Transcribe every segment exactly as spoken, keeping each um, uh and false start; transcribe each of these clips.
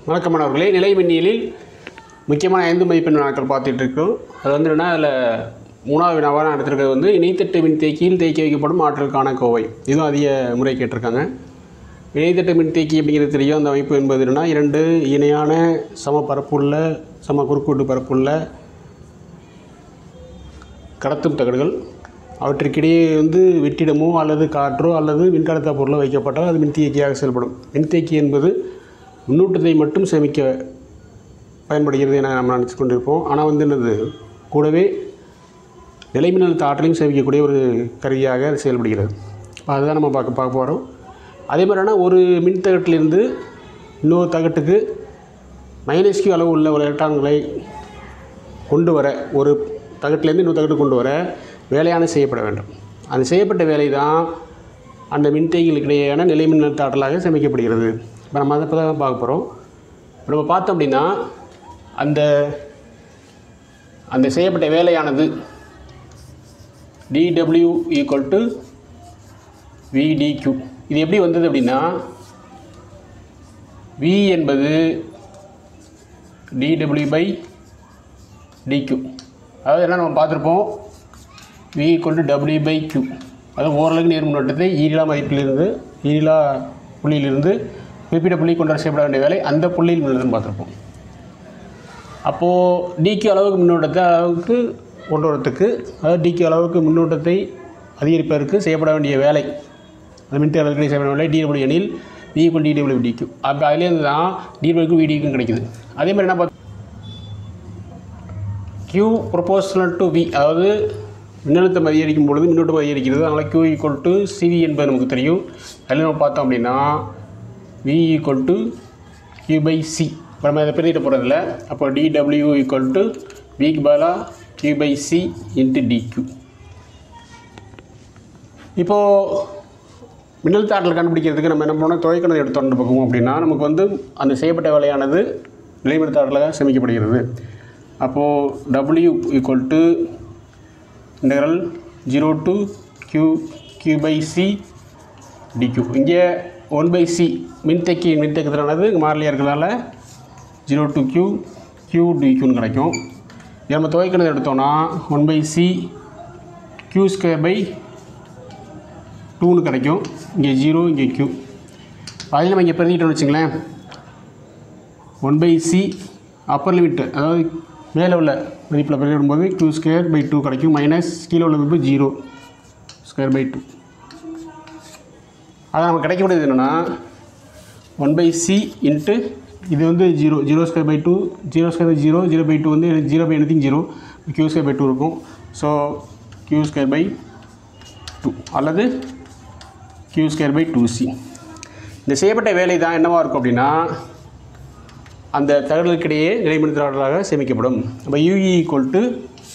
வணக்கம் மாணவர்களே, நிலை மின்னியலில் முக்கியமான ஐந்து மதிப்பெண் வினாக்கள் பார்த்துட்டு இருக்கோம். அது வந்து என்னன்னா, அதில் மூணாவது வினாவாக நான் எடுத்துருக்கிறது வந்து இணைத்தட்டு மின்தேக்கியில் தேக்கி வைக்கப்படும் ஆற்றலுக்கான கோவை. இதுவும் அதிக முறை கேட்டிருக்காங்க. இணைத்தட்டு மின்தேக்கி அப்படிங்கிறது தெரியும். அந்த அமைப்பு என்பது என்னன்னா, இரண்டு இணையான சம பரப்புள்ள சம குறுக்குவெட்டு பரப்புள்ள கடத்தும் தகடுகள், அவற்றிற்கிடையே வந்து வெற்றிடமோ அல்லது காற்றோ அல்லது மின்கடத்தா பொருளோ வைக்கப்பட்டால் அது மின்தேக்கியாக செயல்படும். மின்தேக்கி என்பது மின்னூட்டத்தை மட்டும் சேமிக்க பயன்படுகிறது என நம்ம நினச்சி கொண்டிருப்போம். ஆனால் வந்து என்னது கூடவே நிலைமின்னழுத்த ஆற்றலையும் சேமிக்கக்கூடிய ஒரு கருவியாக செயல்படுகிறது. அதுதான் நம்ம பார்க்க பார்க்க போகிறோம். அதே மாதிரினா ஒரு மின்தகட்டிலிருந்து இன்னொரு தகட்டுக்கு மைனஸ் கியூ அளவு உள்ள ஒரு எலக்ட்ரான்களை கொண்டு வர, ஒரு தகட்டிலேருந்து இன்னொரு தகட்டு கொண்டு வர வேலையான செய்யப்பட வேண்டும். அந்த செய்யப்பட்ட வேலை தான் அந்த மின்தேக்கிகளுக்கு இடையேயான நிலை மின்னழுத்த ஆற்றலாக சேமிக்கப்படுகிறது. இப்போ நம்ம அதை இப்போ தான் பார்க்க போகிறோம். இப்போ நம்ம பார்த்தோம் அப்படின்னா, அந்த அந்த செய்யப்பட்ட வேலையானது டிடபிள்யூ ஈக்குவல் டு விடிக்யூ. இது எப்படி வந்தது அப்படின்னா, வி என்பது டிடபிள்யூ பை டிக்யூ. அதாவது என்ன நம்ம பார்த்துருப்போம், V equal to W by Q. அதாவது ஓரளவுக்கு நேர் மின்னோட்டத்தை ஈரிலா மதிப்பிலிருந்து ஈரிலா புள்ளியிலிருந்து குறிப்பிட்ட புள்ளி கொண்டு வர செய்யப்பட வேண்டிய வேலை அந்த புள்ளியில் மின்னழுத்தம் பார்த்துருப்போம். அப்போது டிக்யூ அளவுக்கு மின்னோட்டத்தை அளவுக்கு கொண்டு வரத்துக்கு, அதாவது டிக்யூ அளவுக்கு மின்னோட்டத்தை அதிகரிப்பதற்கு செய்யப்பட வேண்டிய வேலை, அந்த மின்தேக்கிகளுக்கு செய்யப்பட வேண்டிய டிடபிள்யூ எனில் வி ஈக்குவல் டிடபிள்யூ டிக்யூ. அப்போ அதுலேருந்து தான் டிடபிள்யூக்கும் விடிக்கும் கிடைக்குது. அதே மாதிரி என்ன பார்த்து கியூ ப்ரொபோஷனல் டு வி, அதாவது மின்னழுத்தம் அதிகரிக்கும் பொழுது மின்னோட்டம் அதிகரிக்கிறது. அதனால் கியூ ஈக்குவல் டு சிவி என்பது நமக்கு தெரியும். அதில் நம்ம பார்த்தோம் அப்படின்னா V equal to Q by C. இப்போ நம்ம இதை பெருகிட்ட போகிறதில்ல. அப்போ டிடபிள்யூ ஈக்குவல் டு விக்கு பதிலாக Q by C into d Q. இப்போது மின்னழுத்த ஆற்றல் கண்டுபிடிக்கிறதுக்கு நம்ம என்ன பண்ணோம், துவைக்கணத்தை எடுத்து வந்து பார்ப்போம். அப்படின்னா நமக்கு வந்து அந்த செய்யப்பட்ட வேலையானது நிலைமின்னழுத்த ஆற்றலாக சேமிக்கப்படுகிறது. அப்போது W equal to integral zero to Q Q by C d Q. இங்கே ஒன் பை சி மின்தேக்கி மின்தேக்கத்திலானது மாறிலியாக இருக்கிறதால ஜீரோ டு கியூ கியூ டிக்யூன்னு கிடைக்கும். இதை நம்ம துவைக்கிறது எடுத்தோன்னா one by C Q square by டூன்னு கிடைக்கும். இங்கே ஜீரோ, இங்கே கியூ. அதில் நம்ம இங்கே பெருகிட்டோம்னு வச்சுங்களேன், one by C upper limit, அதாவது மேலே உள்ள மதிப்பில் பெருகிடும்போது கியூ ஸ்கொயர் பை டூ கிடைக்கும். மைனஸ் கீழே உள்ள மதிப்பு ஜீரோ ஸ்கொயர் பை டூ. அதை நமக்கு கிடைக்கக்கூடியது என்னென்னா ஒன் பை சி இன்ட்டு இது வந்து zero zero square by two, zero square by zero, zero by two வந்து zero by anything zero, Q square by two இருக்கும். So Q square by two அல்லது Q square by two C. இந்த செய்யப்பட்ட வேலை தான் என்னவாக இருக்கும் அப்படின்னா, அந்த தகவல்களுக்கிடையே நிலைமின்னழுத்த ஆற்றலாக சேமிக்கப்படும். அப்போ U E equal to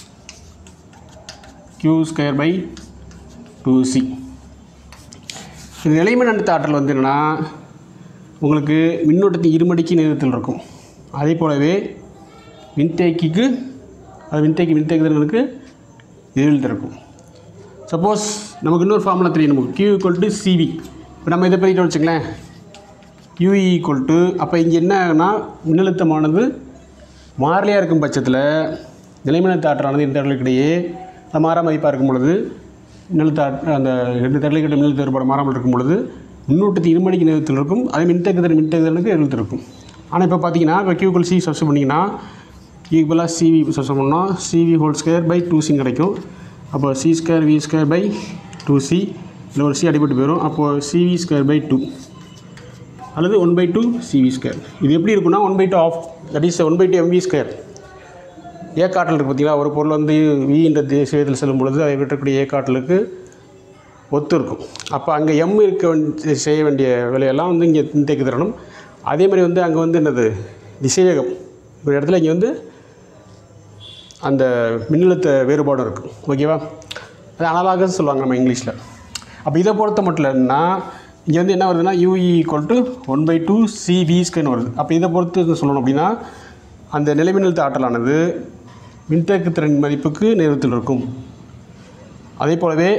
Q square by two C. இது நிலைமின்னழுத்த ஆற்றல் வந்து என்னென்னா, உங்களுக்கு மின்னோட்டத்தின் இருமடிக்கு நேரத்தில் இருக்கும். அதே போலவே மின்தேக்கிக்கு, அது மின்தேக்கி மின்தேக்குதலுக்கு எதிரில் இருக்கும். சப்போஸ் நமக்கு இன்னொரு ஃபார்முலா தெரியும், நமக்கு கியூ ஈக்குவல் டு சிவி. இப்போ நம்ம இதை பற்றிட்டு வச்சுங்களேன், யூஇ ஈக்குவல் டு, அப்போ இங்கே என்னன்னா மின்னழுத்தமானது மாறிலியாக இருக்கும் பட்சத்தில் நிலைமின்னழுத்த ஆற்றலானது இந்த தகவல்களுக்கிடையே அது மாறா மதிப்பாக இருக்கும் பொழுது, மின்னழுத்த அந்த ரெண்டு தகவல்கிட்ட மின்னழுத்த வேறுபாடு மாறாமல் இருக்கும் பொழுது மின்னூட்டத்தை இருமடிக்கு நேரத்தில் இருக்கும். அதே மின்தேக்குதல் மின்தேக்குதலுக்கு எதிர்த்து இருக்கும். ஆனால் இப்போ பார்த்தீங்கன்னா, இப்போ கியூக்குள் சி சப்ஸ்ட் பண்ணிங்கன்னா கியூ பதிலாக சிவி சப்ஸ்ட் பண்ணோம், C V whole square by two சின்னு கிடைக்கும். அப்போ C square V square by two C, இல்லை ஒரு சி அடிபட்டு போயிடும். அப்போது சிவி ஸ்கொயர் பை டூ அல்லது one by two C V square. இது எப்படி இருக்குன்னா one by two half, that is one by two M V square. ஏக்காற்றல் இருக்குது பார்த்தீங்களா, ஒரு பொருள் வந்து வி என்ற திசைவேகத்தில் செல்லும் பொழுது அதை விட்டக்கூடிய ஏக்காற்றலுக்கு ஒத்து இருக்கும். அப்போ அங்கே எம் இருக்க வேண்டிய செய்ய வேண்டிய வேலையெல்லாம் வந்து இங்கே மின்தேக்கு தரணும். அதே மாதிரி வந்து அங்கே வந்து என்னது திசைவேகம் ஒரு இடத்துல இங்கே வந்து அந்த மின்னழுத்த வேறுபாடும் இருக்கும். ஓகேவா, அது அனலாகஸ் சொல்லுவாங்க நம்ம இங்கிலீஷில். அப்போ இதை பொறுத்த மட்டும் இல்லைன்னா இங்கே வந்து என்ன வருதுன்னா U E equal to one by two C V ஸ்கொயர்னு வருது. அப்போ இதை பொறுத்து சொல்லணும் அப்படின்னா அந்த நிலைமின்னழுத்த ஆற்றலானது மின்தேக்கு திறன் மதிப்புக்கு நேரத்தில் இருக்கும். அதே போலவே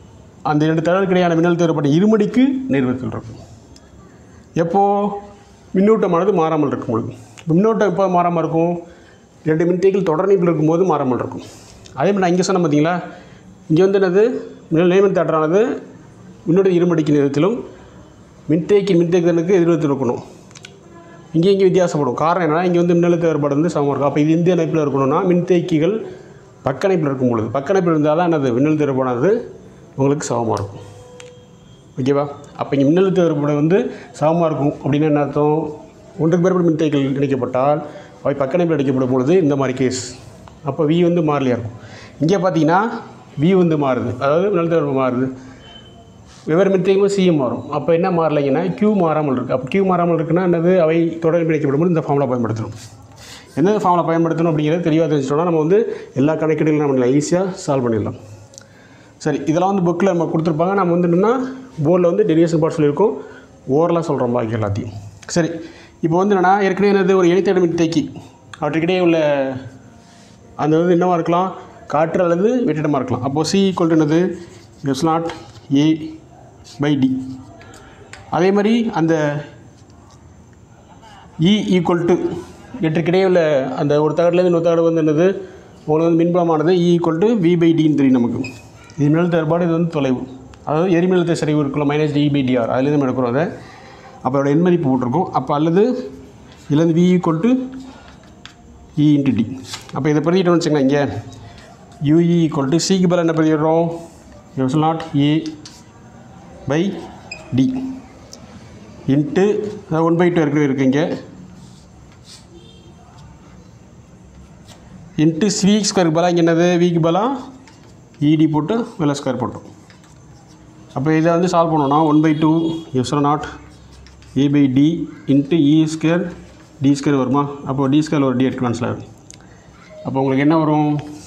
அந்த இரண்டு தகவல்களுக்கு இடையான மின்னழுத்த வேறுபாடு இருமடிக்கு நேர்வத்தில் இருக்கும். எப்போது மின்னூட்டமானது மாறாமல் இருக்கும் பொழுது. மின்னோட்டம் எப்போ மாறாமல் இருக்கும்? ரெண்டு மின்தேக்கிகள் தொடர்நிலையில் இருக்கும்போது மாறாமல் இருக்கும். அதே மாதிரி நான் இங்கே சொன்னேன் பார்த்தீங்களா, இங்கே வந்து என்னது நிலைமின் தாற்றலானது மின்னோட்ட இருமடிக்கு நேரத்திலும் மின்தேக்கி மின்தேக்கனுக்கு எதிர்த்து இருக்கணும். இங்கே இங்கே வித்தியாசப்படும். காரணம் என்னன்னா, இங்கே வந்து மின்னழுத்த வேறுபாடு வந்து சமமாக இருக்கும். அப்போ இது இந்த இணைப்பில் இருக்கணும்னா மின்தேக்கிகள் பக்க இணைப்பில் இருக்கும் பொழுது, பக்க இணைப்பில் இருந்தால் தான் என்னது மின்னழுத்த வேறுபாடானது உங்களுக்கு சமமாக இருக்கும். ஓகேவா? அப்போ இங்கே மின்னழுத்த வேறுபாடு வந்து சமமாக இருக்கும் அப்படின்னா என்ன அர்த்தம்? ஒன்றுக்கு மேற்பட்ட மின்தேக்கிகள் இணைக்கப்பட்டால் அவை பக்க இணைப்பில் இணைக்கப்படும் பொழுது இந்த மாதிரி கேஸ். அப்போ வி வந்து மாறிலியாக இருக்கும். இங்கே பார்த்தீங்கன்னா வி வந்து மாறுது, அதாவது மின்னழுத்த வேறுபாடு மாறுது. வெவ்வேறு மின்தேக்கியும் சிஎம் மாறும். அப்போ என்ன மாறலைங்கன்னா கியூ மாறாமல் இருக்குது. அப்போ கியூ மாறாமல் இருக்குன்னா என்னது? அவை தொடர்பு இணைக்கப்படும் இந்த ஃபார்முலா பயன்படுத்தணும். எந்த ஃபார்முலா பயன்படுத்தணும் அப்படிங்கிறது தெளிவாக தெரிஞ்சிட்டோம்னா நம்ம வந்து எல்லா கணக்கீடுகளும் நம்ம ஈஸியாக சால்வ் பண்ணிடலாம். சரி, இதெல்லாம் வந்து புக்கில் நம்ம கொடுத்துருப்பாங்க. நம்ம வந்து என்னென்னா போர்டில் வந்து டெரிவேஷன் பார்ட் சொல்லியிருக்கோம், ஓரலாக சொல்கிறோம் பாக்கி எல்லாத்தையும். சரி, இப்போ வந்து என்னென்னா ஏற்கனவே என்னது ஒரு இணைத்தட மின்தேக்கி அவற்றுக்கிடையே உள்ள அந்த வந்து என்னவாக இருக்கலாம்? காற்று அல்லது வெற்றிடமாக இருக்கலாம். அப்போது சி ஈக்குவல் டு என்னது? Eps naught A by d. அதே மாதிரி அந்த இ ஈக்குவல் டு எட்டுக்கிடையே உள்ள அந்த ஒரு தகடுலேருந்து இன்னொரு தகடு வந்து என்னது உங்களுக்கு வந்து மின்புலமானது E equal to V by டின்னு தெரியும் நமக்கு. இது மின்னழுத்த வேறுபாடு, இது வந்து தொலைவு, அதாவது எரிமின்னழுத்த சரிவு இருக்குல்ல மைனஸ் டி பை டிஆர், அதுலேருந்து நம்ம எடுக்கிறோம் அதை. அப்போ அதோட எண் மதிப்பு போட்டிருக்கோம். அப்போ அல்லது இதுலேருந்து V equal to E into d. அப்போ இதை பிரதிட்டோம்னு வச்சுக்கோங்க. இங்கே யூஇ ஈக்குவல் டு சிக்கு பதில் என்ன பிரதிடுறோம்? Eps naught A by d into one by two ஏற்கனவே இருக்குது இங்கே இன்ட்டு வி ஸ்கொயருக்கு பதிலாக இங்கே என்னது? விக்கு பதிலாக இடி போட்டு வெள்ள ஸ்கொயர் போட்டோம். அப்போ இதை வந்து சால்வ் பண்ணோன்னா one by two eps naught A by d into E square d square வருமா? அப்போது டி ஸ்கொயர் ஒரு டி எடுத்து கேன்சல் ஆகும். அப்போ உங்களுக்கு என்ன வரும்?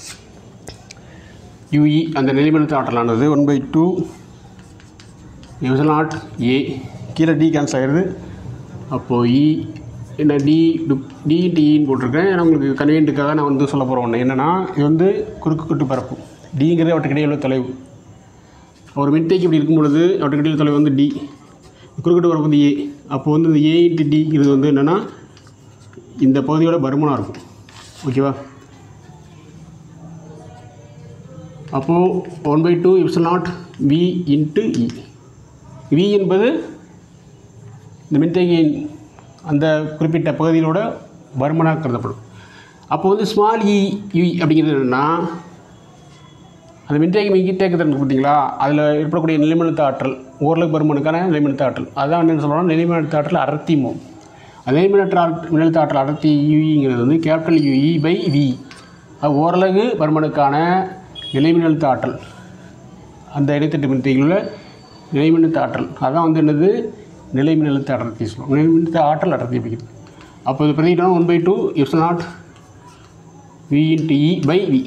யூஇ அந்த நிலைமின்னழுத்த ஆற்றலானது one by two eps naught A, கீழே டி கேன்சல் ஆகிடுது. அப்போது இ என்ன டி டி டின்னு போட்டிருக்கேன். ஏன்னா உங்களுக்கு கன்வீனியன்ட்டுக்காக நான் வந்து சொல்ல போகிறோம் ஒன்று என்னென்னா, இது வந்து குறுக்கு கட்டு பரப்பு. டிங்கிறது அவற்றுக்கிடையே உள்ள தொலைவு. ஒரு மின்தேக்கி இப்படி இருக்கும் பொழுது அவற்றுக்கிடையே தொலைவு வந்து டி, குறுக்கட்டு பரப்பு வந்து ஏ. அப்போ வந்து இந்த ஏ இன்ட்டு டி இது வந்து என்னென்னா இந்த பகுதியோட பருமனாக இருக்கும். ஓகேவா? அப்போது one by two eps naught V into E. V என்பது இந்த மின்தேக்கியின் அந்த குறிப்பிட்ட பகுதியிலோட பருமனாக கருதப்படும். அப்போ வந்து ஸ்மால் இ யூ அப்படிங்கிறது என்னென்னா அந்த மின்தேக்கி மின்தேக்கத்திறன் பார்த்தீங்களா, அதில் ஏற்படக்கூடிய நிலைமின்னழுத்த ஆற்றல், ஓரளவு பருமனுக்கான நிலைமின்னழுத்த ஆற்றல், அதான் என்னென்னு சொல்கிறோம்னா நிலைமின்னழுத்த ஆற்றல் அடர்த்திமோ. அதே மின்னழுத்த மின்னழுத்த ஆற்றல் அடர்த்தி யூஇங்கிறது வந்து கேபிட்டல் யூஇ பை வி. அது ஓரளவு பருமனுக்கான நிலைமின்னழுத்த ஆற்றல், அந்த இடைத்தட்டு மின்தேக்கியில் நிலைமின்னழுத்த ஆற்றல், அதான் வந்து என்னது நிலைமின்னழுத்த அடர்த்தி சொல்லுவோம். நிலைமின்னழுத்த ஆற்றல் அடர்த்தி அப்படிங்கிறது. அப்போ இது பிரதிட்டோம் one by two eps naught V into E by V.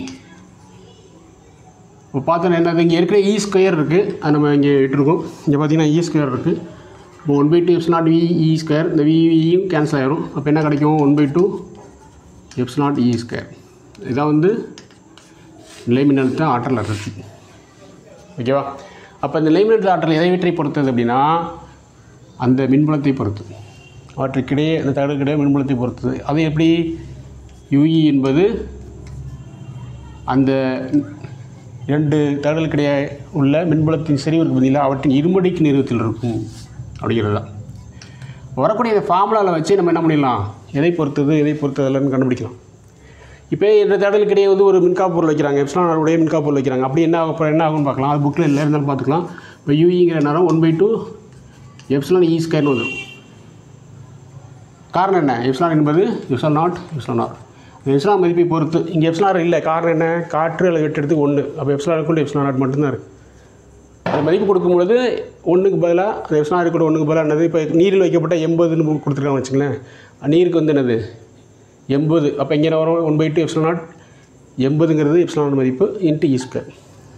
இப்போ பார்த்தோன்னா என்னது? இங்கே ஏற்கனவே இ ஸ்கொயர் இருக்குது, அது நம்ம இங்கே இட்டுருக்கோம். இங்கே பார்த்தீங்கன்னா இ ஸ்கொயர் இருக்குது. இப்போ one by two eps naught V E square, இந்த வியும் கேன்சல் ஆகிரும். அப்போ என்ன கிடைக்கும்? One by two eps naught E square. இதான் வந்து நிலைமின்னழுத்த ஆற்றல் அடர்த்தி. ஓகேவா? அப்போ இந்த நிலைமின்னழுத்த ஆற்றல் எதைவற்றை பொறுத்தது அப்படின்னா அந்த மின்புலத்தை பொறுத்து, அவற்றுக்கிடையே அந்த தகடுக்கிடையே மின்புலத்தை பொறுத்தது. அது எப்படி? யூஇ என்பது அந்த இரண்டு தகடுகளுக்கிடையே உள்ள மின்புலத்தின் செறிவு இருக்குது பார்த்தீங்களா, அவற்றின் இருமடிக்கு நிறுவத்தில் இருக்கும் அப்படிங்கிறது தான். வரக்கூடிய இந்த ஃபார்முலாவில் வச்சு நம்ம என்ன பண்ணிடலாம்? எதை பொறுத்தது எதை பொறுத்ததில்லைன்னு கண்டுபிடிக்கலாம். இப்போ இந்த தகடுகளுக்கிடையே வந்து ஒரு மின்காப்பு பொருள் வைக்கிறாங்க, எப்சிலான் உடைய மின்காப்பு பொருள் வைக்கிறாங்க. அப்படி என்ன அப்புறம் என்ன ஆகும்னு பார்க்கலாம். அது புக்கில் இல்லை இருந்தாலும் பார்த்துக்கலாம். இப்போ யூஇங்கிற நேரம் one by two epsilon E ஸ்கொயர்னு வந்துடும். காரணம் என்ன? எப்சிலான் என்பது epsilon naught epsilon R. Epsilon மதிப்பை பொறுத்து இங்கே எப்சிலான் ஆர் இல்லை. காரணம் என்ன? காற்று அல்லது வெட்டெடுத்து ஒன்று. அப்போ எப்சிலான் கூட எப்சிலான் நாட் மட்டும்தான் இருக்குது. அந்த மதிப்பு கொடுக்கும்பொழுது ஒன்றுக்கு பதிலாக அந்த எப்சிலான் ஆர் கூட ஒன்றுக்கு பதிலாக என்னது? இப்போ நீரில் வைக்கப்பட்ட எண்பதுன்னு கொடுத்துருக்காங்க வச்சுங்களேன். நீருக்கு வந்து என்னது? எண்பது. அப்போ இங்கே வரும் one by two epsilon naught எண்பதுங்கிறது எப்சிலான் மதிப்பு இன்ட்டு இ ஸ்கொயர்.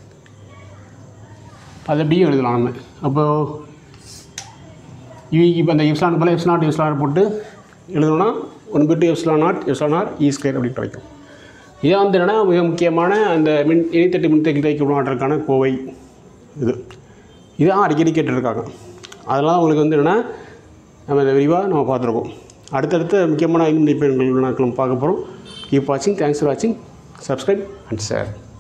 அது அப்படியும் எழுதலாம் நம்ம. அப்போது யூஇக்கு இப்போ அந்த எப்சிலான் பதிலாக எப்சிலான் நாட் எப்சிலான் போட்டு எழுதணும்னா one by two epsilon naught epsilon R E square அப்படி கிடைக்கும். இதான் வந்து என்னென்னா மிக முக்கியமான அந்த மின் இணைத்தட்டு மின்தேக்கி தேய்க்கப்படும் ஆற்றலுக்கான கோவை இது. இதுதான் அடிக்கடி கேட்டுருக்காங்க. அதெல்லாம் உங்களுக்கு வந்து என்னென்னா நம்ம இதை விரிவாக நம்ம பார்த்துருக்கோம். அடுத்தடுத்த முக்கியமான ஐந்து மதிப்பெண்கள் நாட்களும் பார்க்க போகிறோம். கீப் வாட்சிங். தேங்க்ஸ் ஃபார் வாட்சிங். Subscribe and share.